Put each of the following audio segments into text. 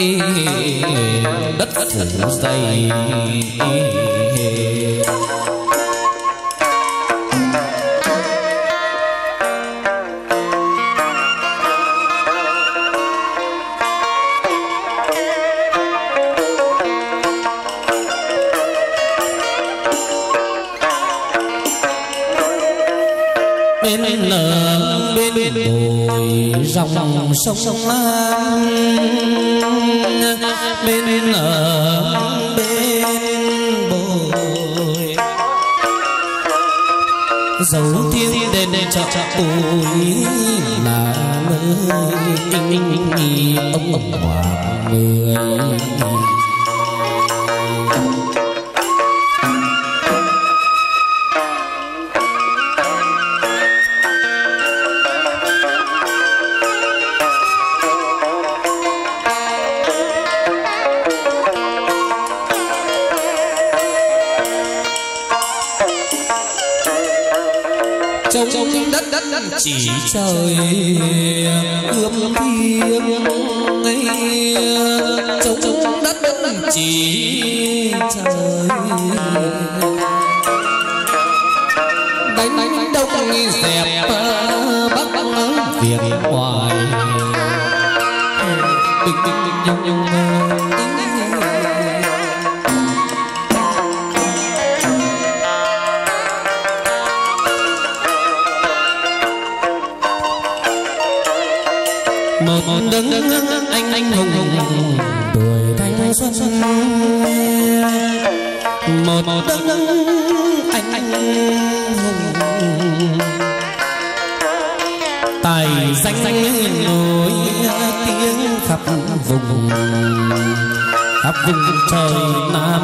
đất phủ dày. Bên bồi dòng sông Lam, bên bồi dấu tiếng đền chợ bùi là nơi ông Hoàng Mười. Trong đất chỉ trời ươm thiêng ấy, trong đất chỉ trời đánh đông dẹp bắc Việt ngoài một đấng anh hùng tuổi thanh xuân, một đấng anh hùng tài danh nổi tiếng khắp vùng trời Nam.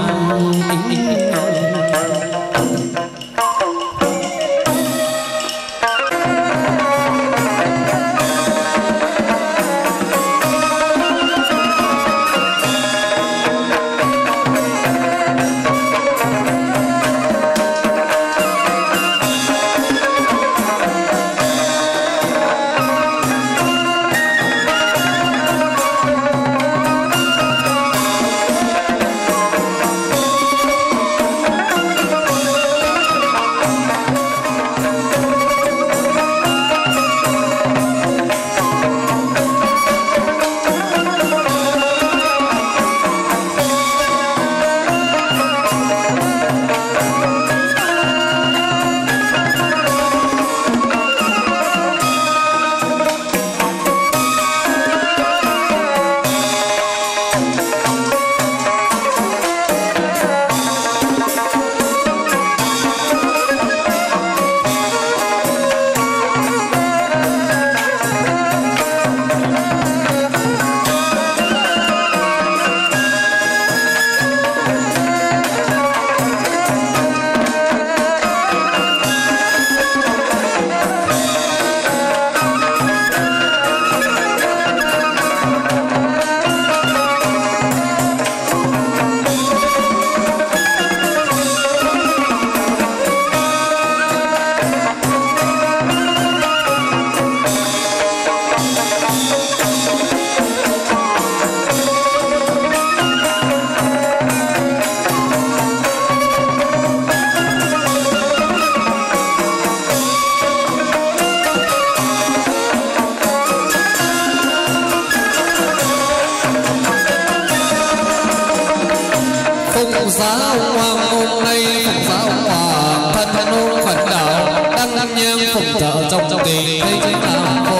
Giáo hoàng hôm nay phụng giáo hoàng thân nôn phật đạo đăng nhang phụng trợ trong kỳ thấy trên tam vô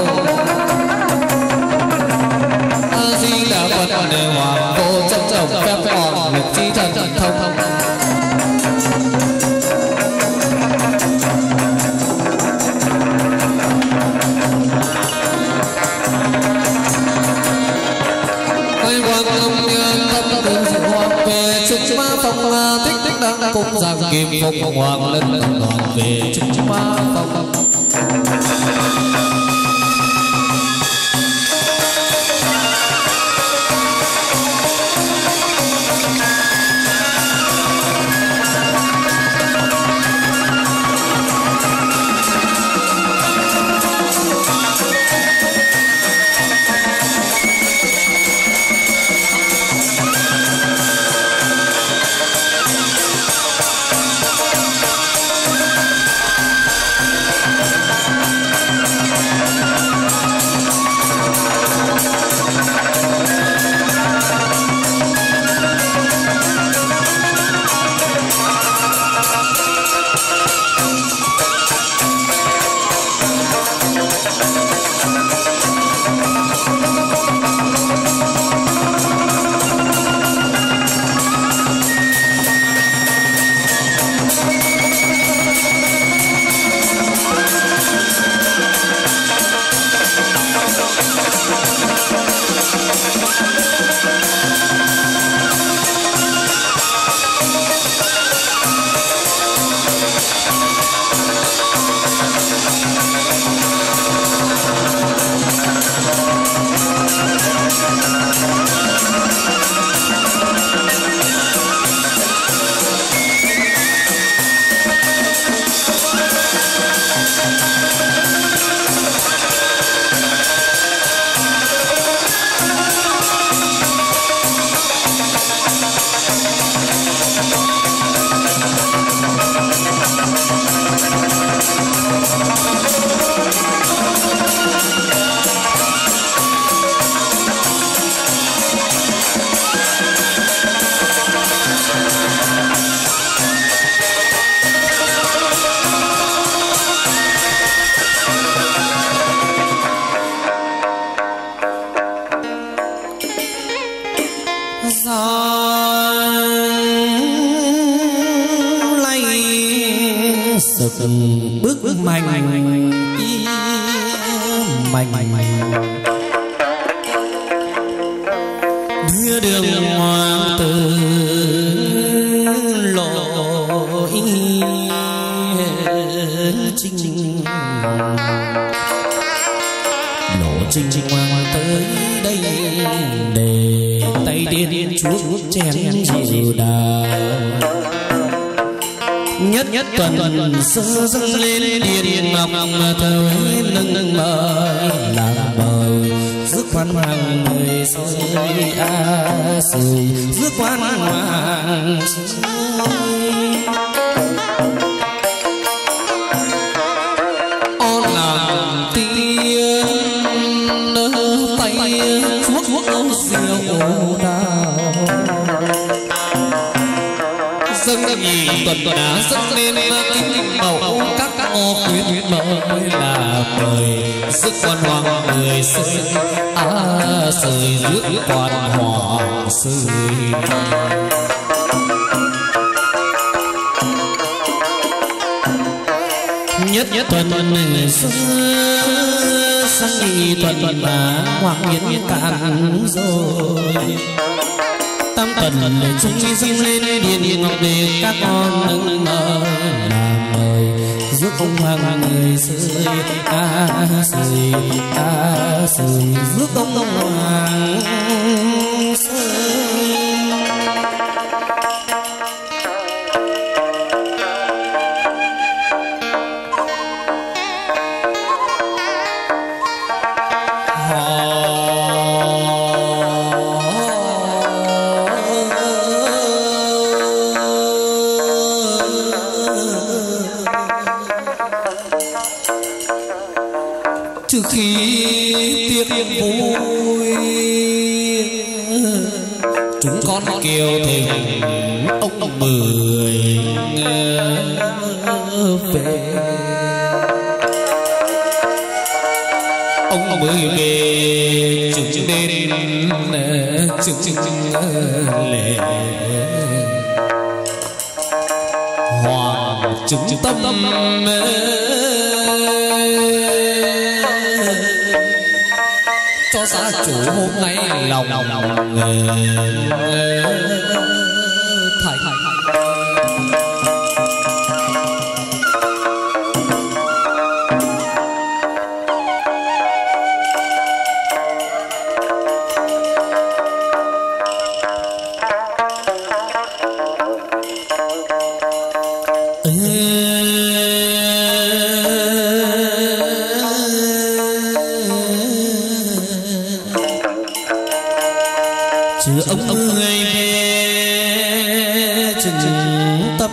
A Di Đà Phật đề hoàng vô trong phép còn lực chi thần thông. Thích đang cùng giang kim phục hoàng lân đoàn về chúng ma phong. lay sực bước mạnh đưa đường hoàng tử lộ trình hoàng tới đây để tay điên chuốc chén rượu đào nhất tuần sơ dâng lên điện ngọc thờ nâng mời làm mời rước quan hoàng người rơi rơi rước quan hoàng ôn làm tiên tay chuốc rượu đào dâng nhị tuần đã dâng lên kính màu các ô khuyến mời là mời rước quan hoàng người rơi rơi rước quan hoàng rơi nhất tuần sang nhị tuần mà hoàng nhân cạn rồi tam tuần chúng dâng lên điện ngọc để các con nâng mời làm mời rước ông hoàng người rơi rơi rơi rước ông hoàng rơi trước khi tiệc vui chúng con kêu thỉnh ông mười về ông mười về chúng nên lễ hoàng chúng tâm cho gia chủ hôm nay lòng thầy chứ ông người về chừng tâm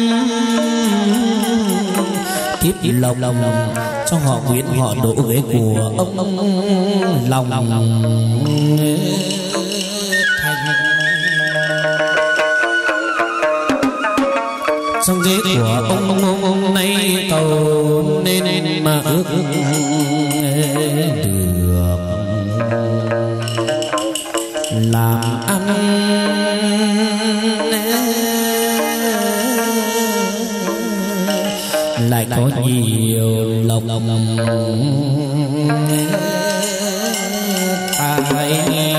tiếp lòng cho họ nguyện họ đổ ghế của ông lòng trong ghế của ông nay cầu nên mà ước được làm ăn lại có nhiều lòng ai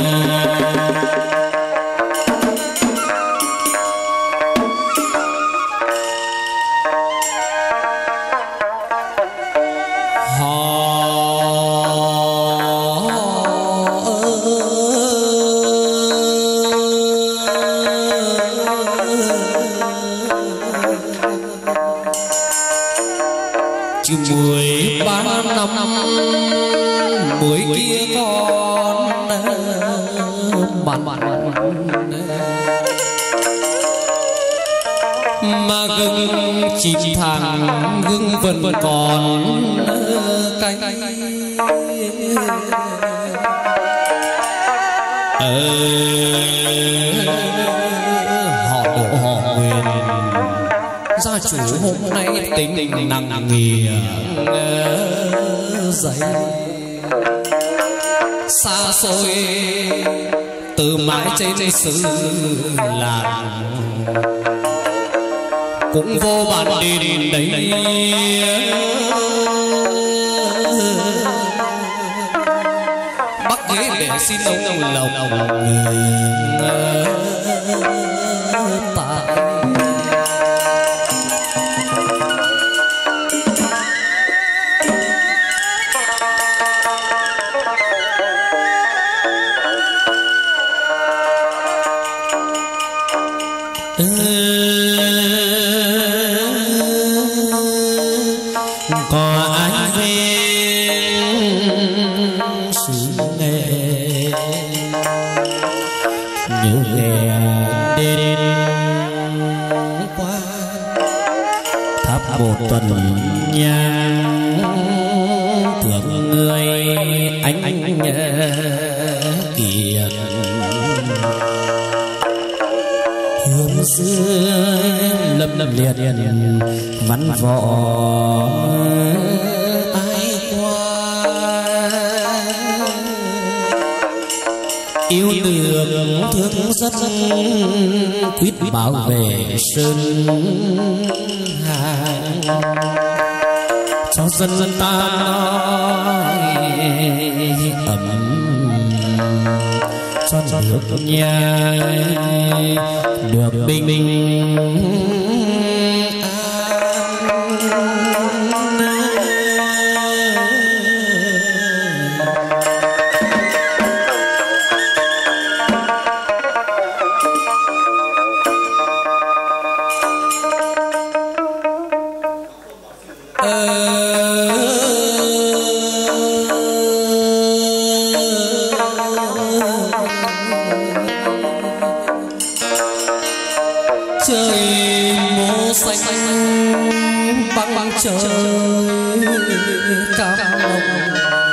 chứ 13 năm mới kia con bạn mà gừng chìm thẳng gừng vẫn còn cay họ đổ họ nguyên gia chủ hôm nay tính nặng nghề dậy xa xôi từ mãi trên xứ làng cũng vô bản đền đấy bắc ghế để xin ông lộc người tại có ai về xứ nghệ như nghe đến qua thắp một tuần nhang tưởng người anh kiệt hương xưa lâm liệt văn võ ai qua yêu thương thương rất quyết bảo vệ sơn hà cho dân ta nói ấm cho nước nhà được bình bình trời mô xanh băng trời cam hồng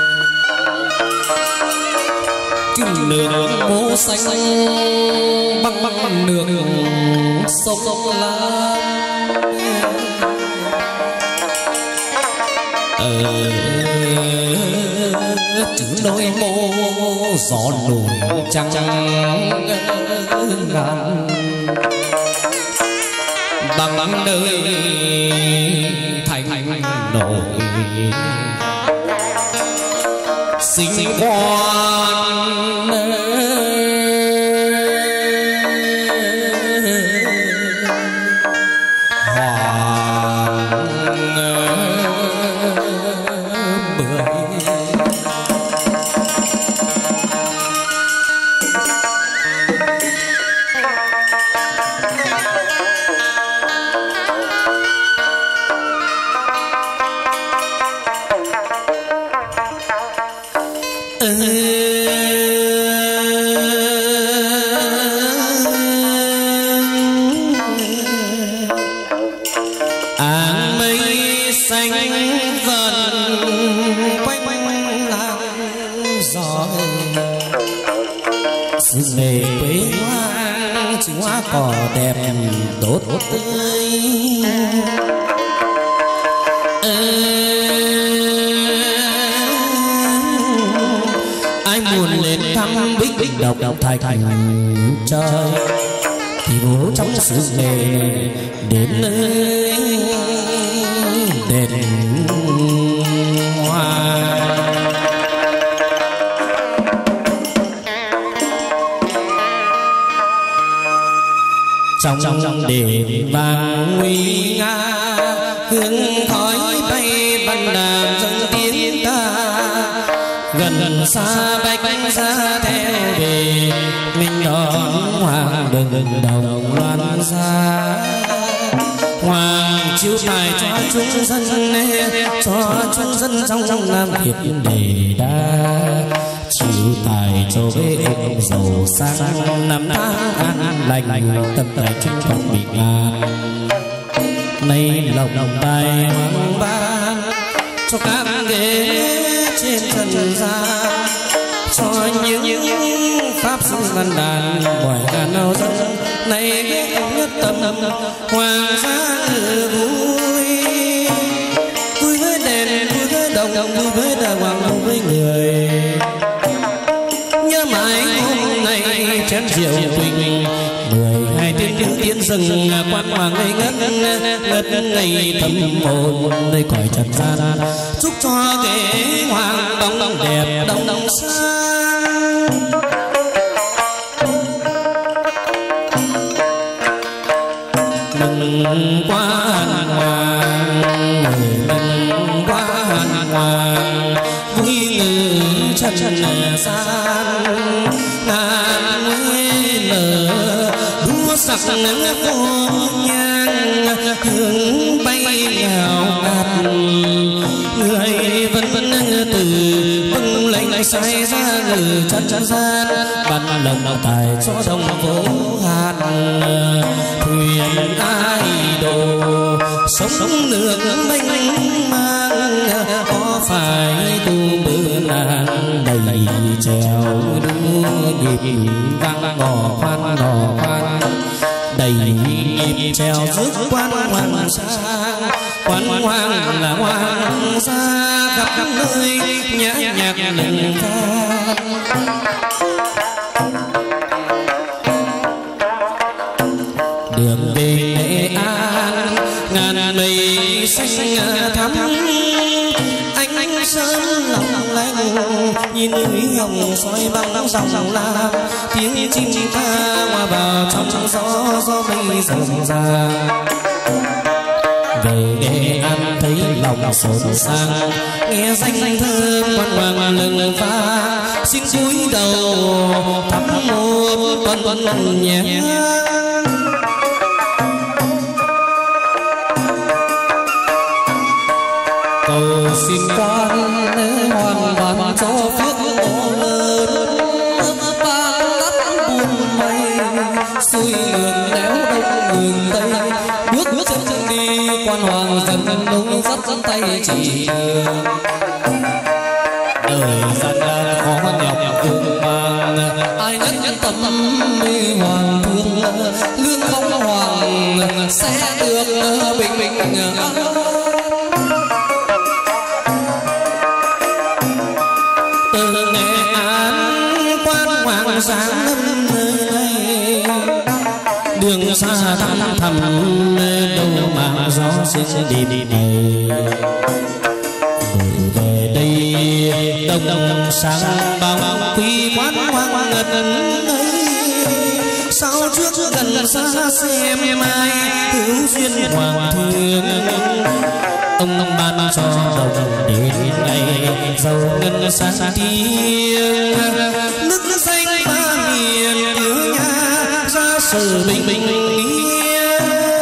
kim nương mô xanh băng nương sông lam trứng đôi mô gió nổi trăng ngàn bằng đời thành nổi sinh quan hoàng bưởi áng mây xanh vần quanh làng gió xứ nghề quê hoa chữ hoa cỏ đẹp tốt tươi ai muốn lên thăm bích độc thạch thành trời thì bố trong xứ nghề đến nơi đền hoa trong đền vàng nguy nga hương khói bay văn đàn dâng tiếng ta gần xa bách ra theo về mình đón hoàng đừng đồng loan xa hoàng chiếu tài cho chúng dân cho chúng dân trong nam Việt đề đa chiếu tài cho với ông giàu sang năm tháng an lành tâm tài chúng con bình an nay lòng tài hoàng ban cho các ghế trên trần gian cho những pháp sư văn đàn ngoài ngàn nào dân này nhất tâm hoàng gia vui vui với đền vui với đồng vui với đà hoàng vui với người nhớ mãi hôm nay triệu quỳnh 12 tiếng tiếng tiến rừng quan hoàng ngây ngất ngây tâm hồn nơi cõi trần gian chúc cho kế hoàng đông đẹp đông sang mừng qua hoàng mừng qua hoàng vui ngự chân gian ngàn nở đua sắc vô nhang hương bay ngào ngạt người vẫn từ vâng lệnh xoay ra ngự chân gian ban lần tài cho đông phố hạt thuyền ai đồ sống nước mênh mang có phải tu bữa nàng đầy trèo đua nhịp vang gò khoan đầy nhịp trèo rước quan hoàng sang quan hoàng là hoàng gia khắp nơi nhã nhạc lừng vang đường về Nghệ An ngàn mây xanh thắm ánh sớm lòng lanh nhìn núi hồng soi bóng dòng lam tiếng chim ca hòa vào trong gió mây rộn ràng về Nghệ An thấy lòng xôn xang nghe danh thơm quan hoàng lừng pha xin cúi đầu thắp một con nhé cầu xin quan hoàng ban cho phước ngộ lớn ban lắt buồn mây xuôi đường néo đông đường tây bước chân đi quan hoàng dần đông dắt tay chỉ đường đời gian nan khó nhọc cùng mang ai nhất tâm mê hoàng thương lương không hoàng sẽ được bình bình an từ Nghệ An quan hoàng giáng lâm nơi này đường xa thăm thầm đâu mà gió xin đi này về đây đông sáng bao quý quan hoàng ngật ấy sao trước gần xa xem mai hữu duyên hoàng thương ông ban cho đồng đến ngày giàu ngân sáng tiếng nước danh ba miền nhớ nhà ra sự bình yên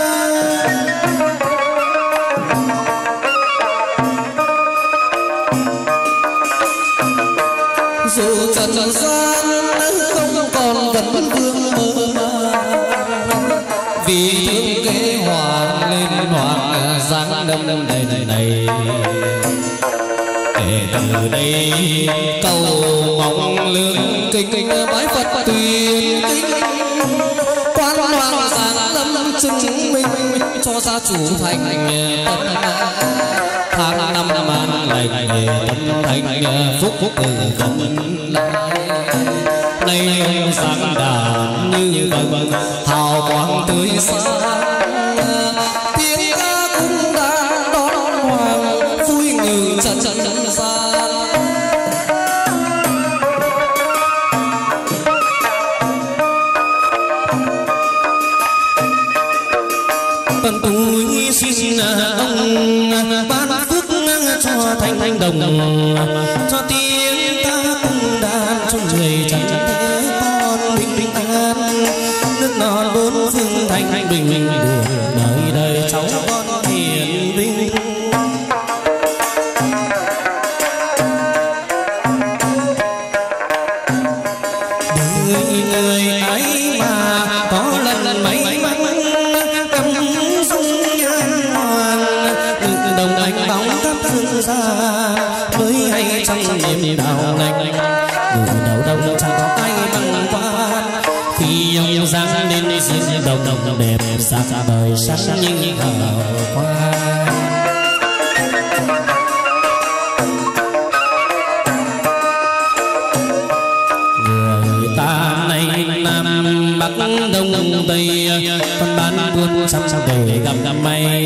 dù trần gian không còn vẫn vương mơ vì thương kế hoàng lên hoàng giáng đông đầy này kể từ đây cầu mong lương kinh bái Phật tuyền quan hoàng giáng lâm chứng minh cho gia chủ thành tháng năm an lành tâm thành phúc từ gần nay giáng đàn như vầng hào quang tươi sáng tiếng ca cũng đang đón hoàng vui như trần gian tận túi xin ông ban phước cho thành đồng cho tiếng ca cung đàn cho người chẳng thế con bình an nước non bốn phương thành bình đường đời đời cháu con hiền vinh đời người ấy mà có lần mấy cắm dung nhan hoàng đồng anh bóng thắp dương ra mới hay trong niềm đau lành người đầu đông chẳng có ai bằng quan khi ông giáng lên diễn đồng đẹp xa đời sáng như hào hoa người ta nay năm nam bắc đông tây con bán buôn sắm đời gặp may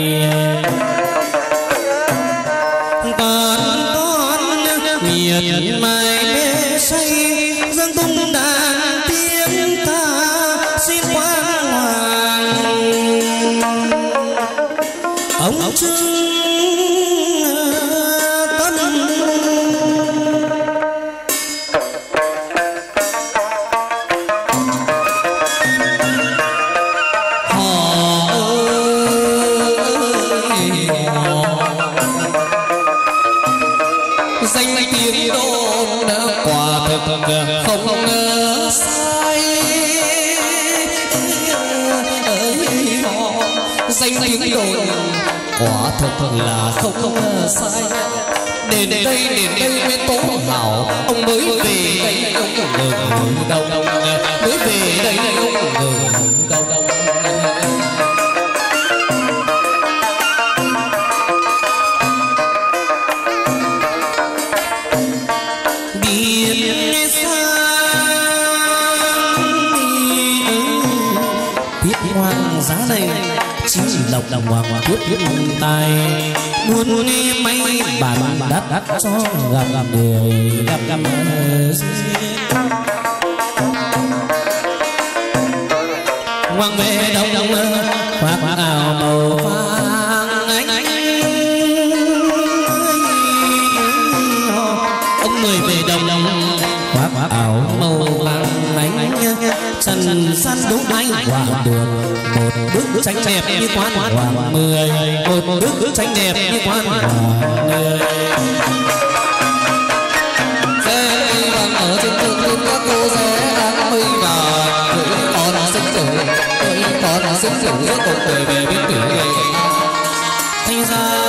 con miệt mài mê say dâng tung đàn tiếng ca xin quang hoàng ông trưng danh tiếng đồn quả thực không sai danh tiếng đồn quả thực là không sai đến đây Nguyễn Tố Hảo ông mới về đây ông ngừng đâu mới về đây ông ngừng đâu hoang giá này chỉ lộc đồng hoàng thuyết tài buôn mấy bản đắt cho gặp người gặp hoàng về đông khoác áo màu vàng ánh ông người về đông khoác áo màu vàng ánh sân săn đúng anh hòa đường một bước tranh đẹp như quán hoàng mười một bước tranh đẹp như quán hoàng mười sẽ vàng ở trên tường lên các cô sẽ đang mây và tuổi còn sinh tử tuổi còn sinh tử cùng người về biết tử thành ra